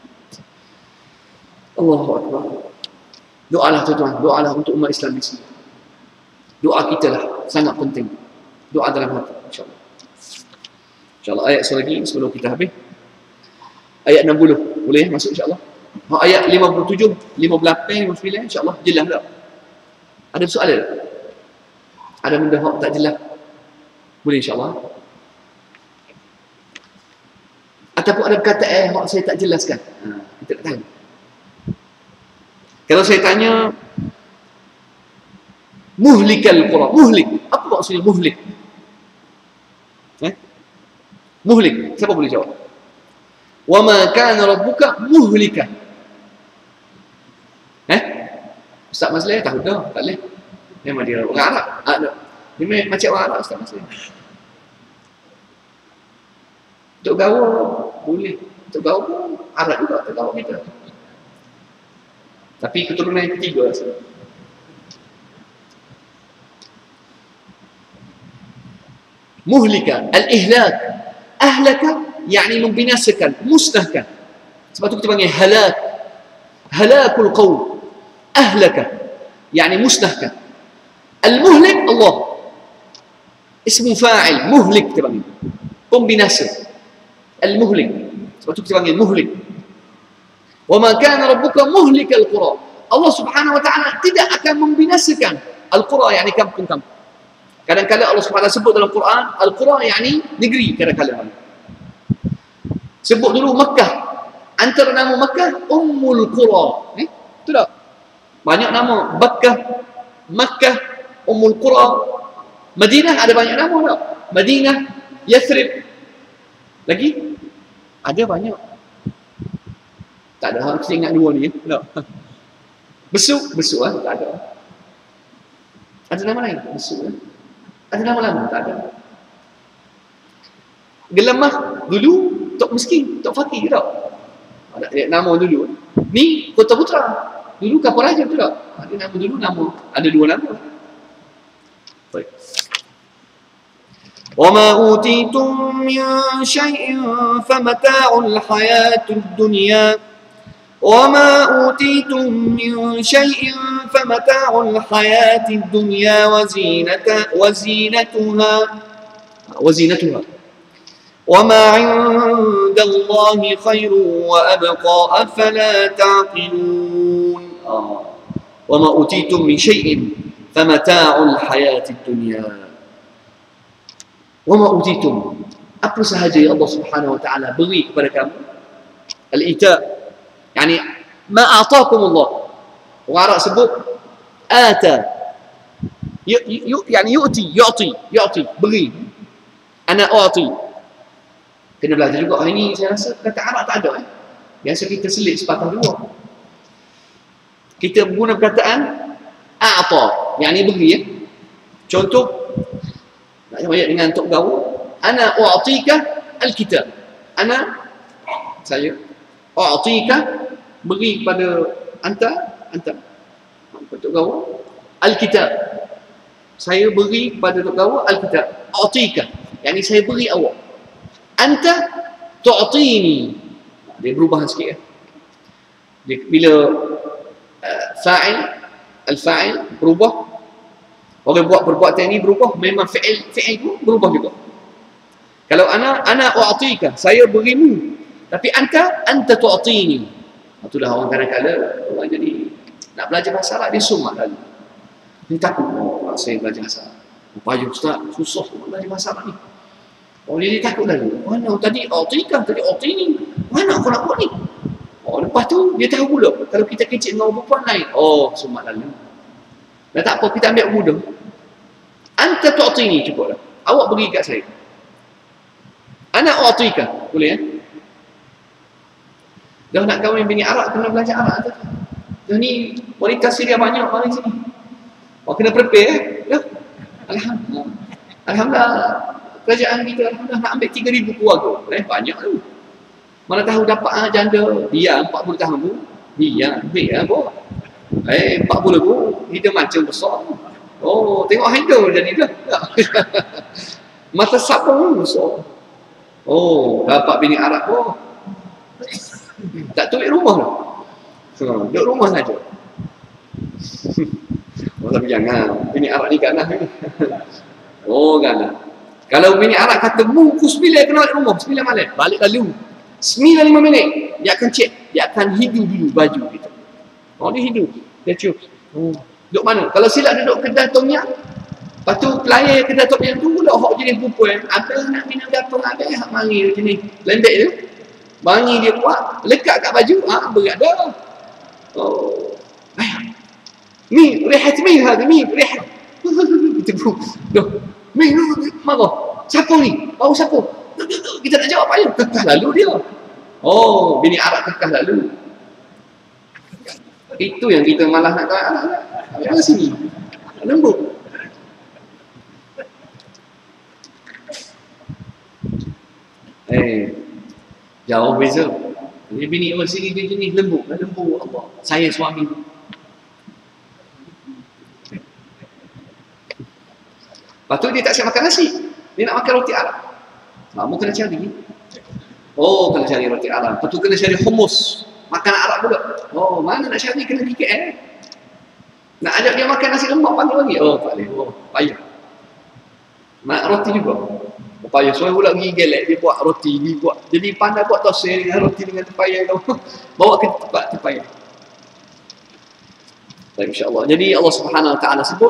Allahu Akbar. Doalah tuan-tuan, doalah untuk umat Islam di sini. Doa kita lah, sangat penting. Doa dalam hati, insyaAllah. InsyaAllah ayat lagi sebelum kita habis. Ayat 60, boleh masuk insyaAllah. Ayat 57, 58, 59, insyaAllah jelas tak? Ada soalan tak? Ada benda hak tak jelas? Boleh insyaAllah. Ataupun ada perkataan hak saya tak jelaskan. Kita tak tahu. Kalau saya tanya, muhlikal qura, muhlik. Apa maksudnya muhlik? Muhlik, siapa boleh jawab? Wa ma kana rabbuka muhlika. Ustaz Masleh tahu dah, tak boleh. Memang dia orang Arab. Ada. Dia macam orang Arab Ustaz Masleh. Untuk gaul boleh. Untuk gaul pun Arab juga, untuk gaul kita. Tapi keturunan yang ketiga rasa. Muhlika, al-ihlak. Ahlaka, yakni membinasakan, musnahkan. Sebab tu kita panggil halak. Halakul qawl. Ahlaka, yakni musnahkan. Al-muhlik, Allah. Ismu fa'il, muhlik kita panggil. Pembinasa. Al-muhlik. Sebab tu kita panggil muhlik. Wa ma kana rabbuka muhlikal qura. Allah Subhanahu wa taala tidak akan membinasakan al-qura, yakni kampung-kampung. Kadang-kadang Allah Subhanahu sebut dalam Quran, al-qura yakni negeri kadang-kadang. Sebut dulu Makkah. Antara nama Makkah Ummul Qura. Betul tak? Banyak nama. Makkah, Ummul Qura. Madinah ada banyak nama tak? Madinah, Yathrib. Lagi? Ada banyak. Tak ada, kita ingat dua ni. Tak. Besuk lah, tak ada. Ada nama lain? Besuk lah. Ada nama lama? Tak ada. Gelemah dulu Tok miskin, Tok fakir tak? Ada nama dulu. Ni Kota Putra. Dulu Kapal Raja tu tak? Ada nama dulu, ada 2 nama. Baik. وما أوتيتم من شيء فمتاع الحياة الدنيا وما أوتيتم من شيء فمتاع الحياة الدنيا وزينتها وما عند الله خير وأبقى أفلا تعقلون وما أوتيتم من شيء فمتاع الحياة الدنيا. Wama utitum, apa sahaja yang Allah Subhanahu wa taala beri kepada kamu, al-ita, yani ma ataakum Allah. Orang Arab sebut ata, yani yu'ti, beri. Ana u'ti. Kena belajar juga. Hari ni saya rasa kata Arab tak ada. Biasa kita selit sepatah dua. Kita guna perkataan a'ta, yani beri ya. Contoh nak ayat dengan tok gaul, ana u'tika al-kitab. Saya u'tika, beri kepada anta tok gaul al-kitab. Saya beri kepada tok gaul al-kitab. U'tika, yani saya beri awak. Anta tu'tini. Dia berubah sikit ya. Bila al-fa'il berubah, orang buat perbuatan ini berubah, memang fi'il pun berubah juga. Kalau ana u'tika, saya berimu. Tapi anta tu'tini. Itulah orang kadang-kadang orang jadi nak belajar bahasa Arab dia sumak lalu. Dia takut, saya belajar bahasa Arab. Payah ustaz, susah nak belajar bahasa Arab ni. Dia takut lalu. Mana tadi u'tika, tadi u'tini. Mana aku nak buat ni? Lepas tu dia tahu pula kalau kita kecil dengan orang perempuan lain. Sumak lalu. Dah tak apa, kita ambil mudah. Anta tu'tini, cukup lah. Awak beri kat saya. Ana u'tika. Boleh ya? Dah nak kahwin bini Arab, kena belajar Arab tu. Dah ni wanita Syria banyak mari sini. Kena prepare ya? Alhamdulillah. Alhamdulillah. Kerajaan kita alhamdulillah nak ambil 3,000 keluarga. Banyak tu. Mana tahu dapat janda. Dia 40 tahun tu. Dia ambil apa? 40 tu. Hidup macam besar. Tengok hidup jadi dah. Mata sap pun besar. Dapat bini Arab pun. Tak tulis rumah lah. Duduk rumah saja. Tapi jangan. Bini Arab ni ganas ni. Ganas. Kalau bini Arab kata pukul 9 kena balik rumah, 9 malam. Balik lalu. 9:05 minit. Dia akan cek. Dia akan hidu dulu baju kita. Dia hidu. Dia cium. Duduk mana? Kalau silap duduk kedai Tom Yam, lepas tu pelayan kedai Tom Yam tu pula hok jenis perempuan. Abang nak minum gapung, abang hak mari jenis lembek tu. Bangi dia buat, lekat kat baju, berat dah. Ni rehat mi hadi, mi rehat. Kita doh. Mi marah. Siapa ni? Bau siapa? Kita nak jawab apa ya? Kekah lalu dia. Bini Arab kekah lalu. Itu yang kita malah nak tahu anak-anak. Apa sini? Lembut. Jauh beza. Jadi bini orang sini dia jenis lembut. Lembut Allah. Saya suami. Lepas tu dia tak siap makan nasi. Dia nak makan roti Arab. Kamu kena cari. Kena cari roti Arab. Lepas tu kena cari hummus. Makanan Arab pula. Mana nak cari, kena pergi KL. Nak ajak dia makan nasi lemak panggil lagi. Tak boleh. Payah. Nak roti juga. Payah. Soalnya pula pergi gelek. Dia buat roti. Dia buat. Jadi pandai buat tosir dengan roti dengan tepayah. Bawa ke tempat tepayah. Baik, insyaAllah. Jadi Allah Subhanahu Wa Taala sebut,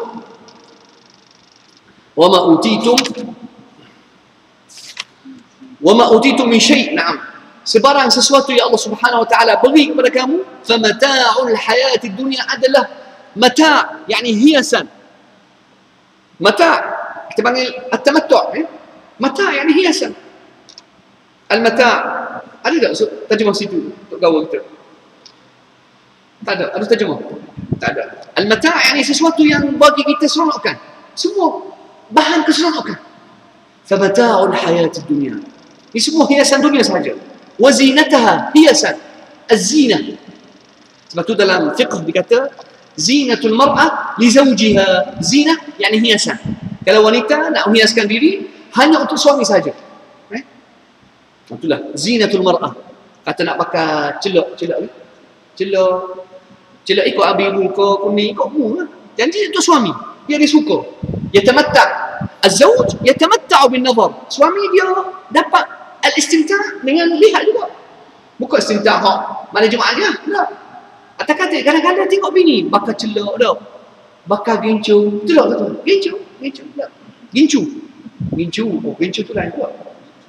وَمَا أُوتِيتُم مِّن شَيْءٍ. Naam. Sebarang sesuatu yang Allah Subhanahu Wa Taala beri kepada kamu, فَمَتَاعُ الْحَيَاةِ الدُّنْيَا adalah mata', yani hiasan. Mata' kita panggil at-tamattu', mata' yani hiasan. Al-mata' ada tak terjemah situ untuk gaul kita? Tak ada. Ada terjemah? Tak ada. Al-mata' yani sesuatu yang bagi kita seronokkan. Semua bahan keseronokan. فَمَتَاعُ الْحَيَاةِ الدُّنْيَا. Ini semua hiasan dunia sahaja. Wazinataha, hiasan. Az-zinah. Sebab tu dalam fiqh dikata, zinatul mar'ah li zawjiha. Zinah, yakni hiasan. Kalau wanita nak menghiaskan diri, hanya untuk suami sahaja. Itulah, zinatul mar'ah. Kata nak pakai celok ikut abiru ke kuning, ikut mu lah. Janji untuk suami. Dia suka. Yatamatta'. Az-zawj yatamatta'u bin nazar. Suami dia dapat al-istimta' dengan lihat juga. Bukan istimta' hak malam Jumaat je. Tak. Atas kata kadang-kadang tengok bini bakal celok dah. Bakal gincu. Betul tak tu? Gincu. Oh, gincu tu lain pula.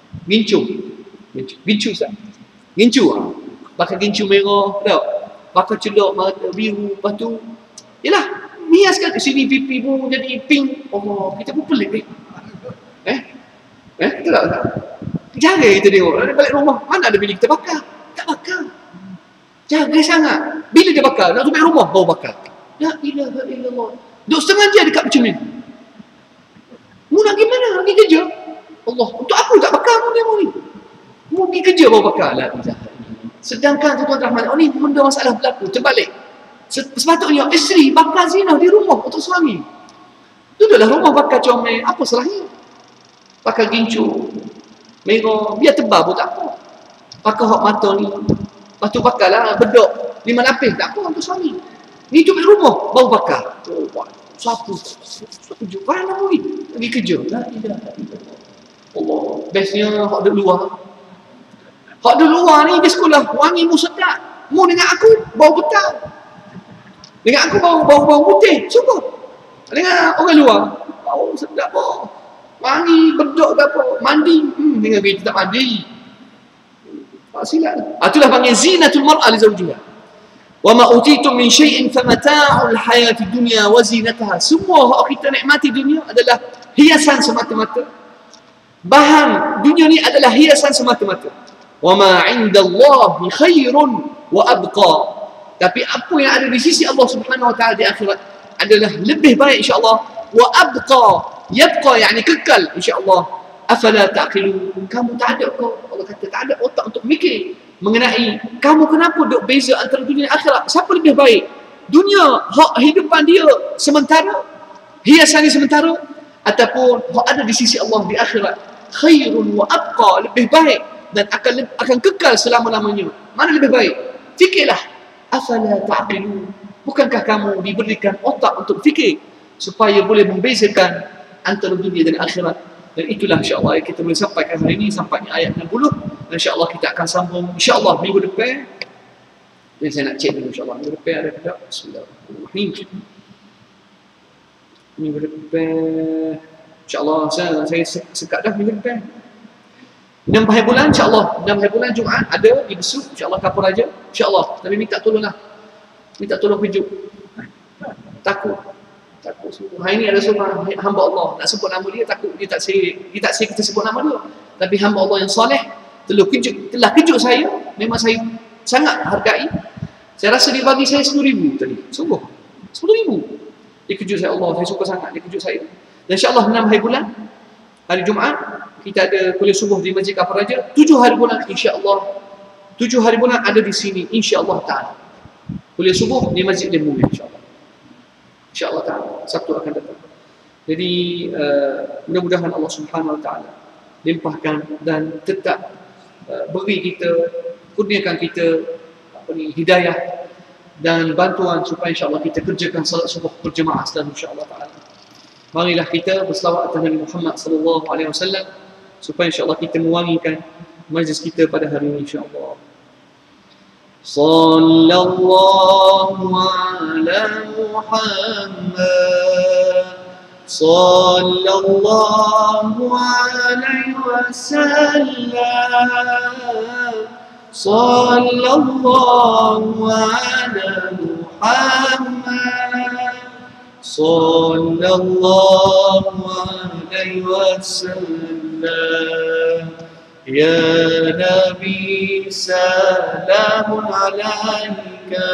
Gincu sah. Gincu ah. Bakal gincu merah dah. Bakal celok mata biru, lepas tu yalah, hiaskan ke sini pipi pun jadi pink. Oh, kita pun pelik. Betul tak? Jaga kita tengok. Balik rumah, mana ada bini kita bakar? Tak bakar. Jaga sangat. Bila dia bakar? Nak sampai rumah, baru bakar. La ilaha illallah. Duk setengah jam dekat macam ni. Mu nak pergi mana? Nak pergi kerja? Allah, untuk aku tak bakar mu ni. Mu pergi kerja baru bakar. La ilaha illallah. Sedangkan tuan-tuan rahmat, ni benda masalah berlaku. Terbalik. Sepatutnya isteri bakar zina di rumah untuk suami. Duduklah rumah bakar comel. Apa salahnya? Bakar gincu merah, biar tebal pun tak apa. Bakar hak mata ni. Lepas tu bakarlah bedok 5 lapis, tak apa untuk suami. Ni duduk di rumah baru bakar. Oh, siapa kerja? Mana ni? Pergi kerja. La ilaha illallah. Allah, bestnya hak duduk luar. Hak duduk luar ni di sekolah wangi mu sedap. Mu dengan aku bau petang. Dengan aku bau putih. Cuba. Dengan orang luar bau sedap apa? Wangi bedok ke apa? Mandi. Dengan kita tak mandi. Tak silap. Itulah panggil zinatul mar'ah li zawjiha. Wa ma utitum min syai'in famata'ul hayati dunya wa zinataha. Semua hak kita nikmati dunia adalah hiasan semata-mata. Bahan dunia ni adalah hiasan semata-mata. Wa ma 'indallahi khairun wa abqa. Tapi apa yang ada di sisi Allah Subhanahu wa taala di akhirat adalah lebih baik insya-Allah. Wa abqa, yabqa yakni kekal insya-Allah. Afala taqilun. Kamu tak ada kau, Allah kata tak ada otak untuk mikir mengenai kamu kenapa duk beza antara dunia dan akhirat. Siapa lebih baik? Dunia hak hidupan dia sementara, hiasan ni sementara, ataupun hak ada di sisi Allah di akhirat khairun wa abqa, lebih baik dan akan kekal selama-lamanya. Mana lebih baik? Fikirlah. Afala ta'qilun. Bukankah kamu diberikan otak untuk fikir supaya boleh membezakan antara dunia dan akhirat? Dan itulah insya-Allah kita boleh sampaikan hari ini sampai ayat 60. Dan insya-Allah kita akan sambung insya-Allah minggu depan. Dan saya nak cek dulu insya-Allah minggu depan ada tak? Bismillahirrahmanirrahim. Minggu depan insya-Allah saya sekat dah minggu depan. 6 hari bulan insya-Allah, 6 hari bulan Jumaat ada di Besut insya-Allah Kapur Raja insya-Allah. Tapi minta tolonglah. Minta tolong pejuk. Takut semua. Hari ni ada seorang hamba Allah nak sebut nama dia, takut dia tak serik kita sebut nama dia. Tapi hamba Allah yang soleh telah kejut saya, memang saya sangat hargai. Saya rasa dia bagi saya 10,000 tadi. Sungguh 10,000. Dia kejut saya, Allah, saya suka sangat dia kejut saya. Dan insya-Allah 6 hari bulan hari Jumaat kita ada kuliah subuh di Masjid Kapur Raja. 7 hari bulan insya-Allah. 7 hari bulan ada di sini insya-Allah taala. Kuliah subuh di Masjid Lembu insya-Allah. InsyaAllah ta'ala, Sabtu akan datang. Jadi, mudah-mudahan Allah Subhanahu Wa Ta'ala limpahkan dan tetap beri kita, kurniakan kita hidayah dan bantuan supaya insyaAllah kita kerjakan salat subuh berjemaah selalu insyaAllah ta'ala. Marilah kita berselawat atas Nabi Muhammad SAW supaya insyaAllah kita mewangikan majlis kita pada hari ini insyaAllah. Sallallahu ala Muhammad sallallahu alaihi wasallam sallallahu ala Muhammad sallallahu alaihi wasallam. Ya Nabi salamun alaika,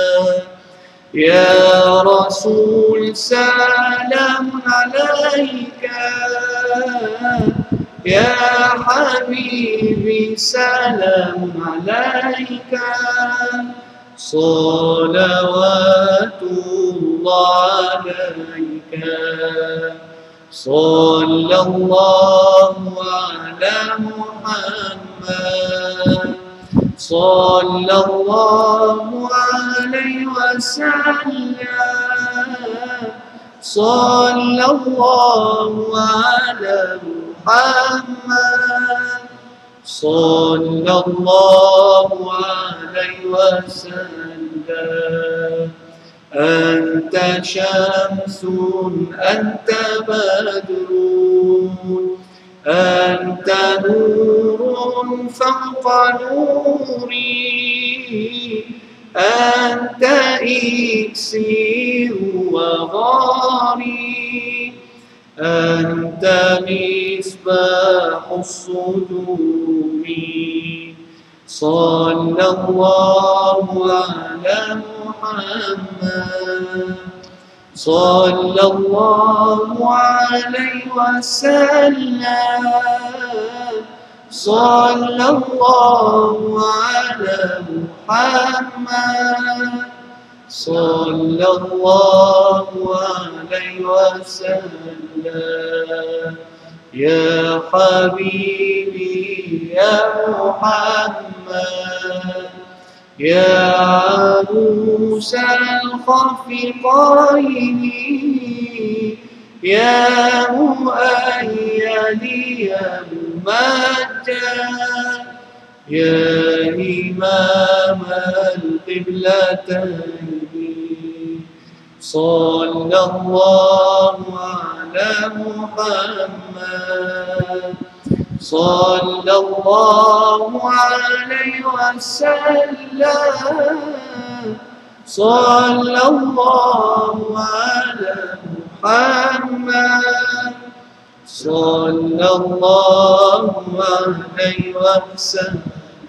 Ya Rasul salamun alaika, يا حبيبي سلام عليك صلوات الله عليك صلى الله على محمد صلى الله عليه وسلم صلى الله على محمد صلى الله عليه وسلم أنت شمس أنت بدر أنت نور فوق نوري أنت إكسير وغاري أنت مصباح الصدور صلى الله على محمد صلى الله عليه وسلم صلى الله على محمد صلى الله عليه وسلم يا حبيبي يا محمد يا عروس الخفقين يا مؤيدي يا ممجد يا إمام القبلتين صلى الله على محمد صلى الله عليه وسلم صلى الله على محمد صلى الله عليه وسلم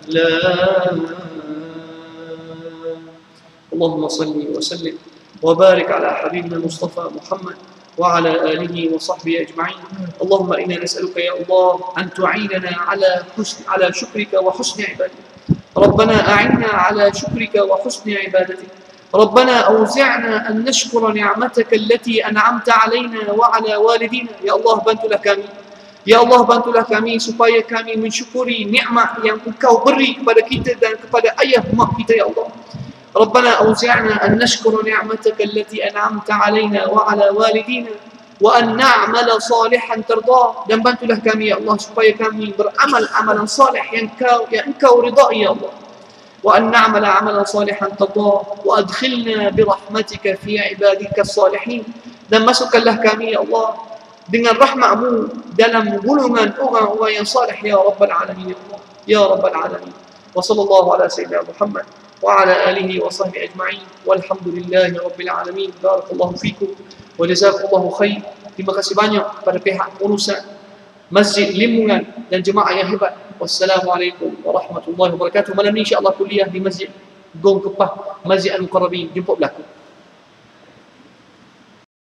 اللهم صل وسلم وبارك على حبيبنا المصطفى محمد وعلى آله وصحبه أجمعين. اللهم إنا نسألك يا الله أن تعيننا على شكرك وحسن عبادتك. ربنا أعنا على شكرك وحسن عبادتك. ربنا أوزعنا أن نشكر نعمتك التي أنعمت علينا وعلى والدينا. Ya Allah, bantulah kami. Ya Allah, bantulah kami supaya kami mensyukuri nikmat yang Engkau beri kepada kita dan kepada ayah mak kita, ya Allah. ربنا أوزعنا أن نشكر نعمتك التي أنعمت علينا وعلى والدينا وأن نعمل صالحا ترضاه. Dan bantulah kami ya Allah supaya kami beramal amalan salih yang Engkau ridai ya Allah. وأن نعمل عملا صالحا ترضاه وأدخلنا برحمتك في عبادك الصالحين. Dan masukkanlah kami ya Allah dengan rahmatmu dalam golongan orang-orang yang salih ya Rabbal Alamin ya Rabbal Alamin. وصلى الله على سيدنا محمد وعلى آله وصحبه أجمعين والحمد لله رب العالمين. بارك الله فيكم وجزاكم الله خير. Terima kasih banyak pada pihak urusan Masjid Limungan dan jemaah yang hebat. Wassalamualaikum warahmatullahi wabarakatuh. Malam ni insya-Allah kuliah di Masjid Gong Kepah, Masjid Al-Muqarrabin. Jumpa berlaku.